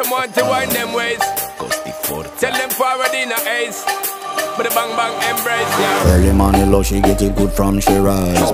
them want to wind them ways. Tell them forward in a ace. But the bang bang embrace, yeah. Early morning love, she get it good from she rise.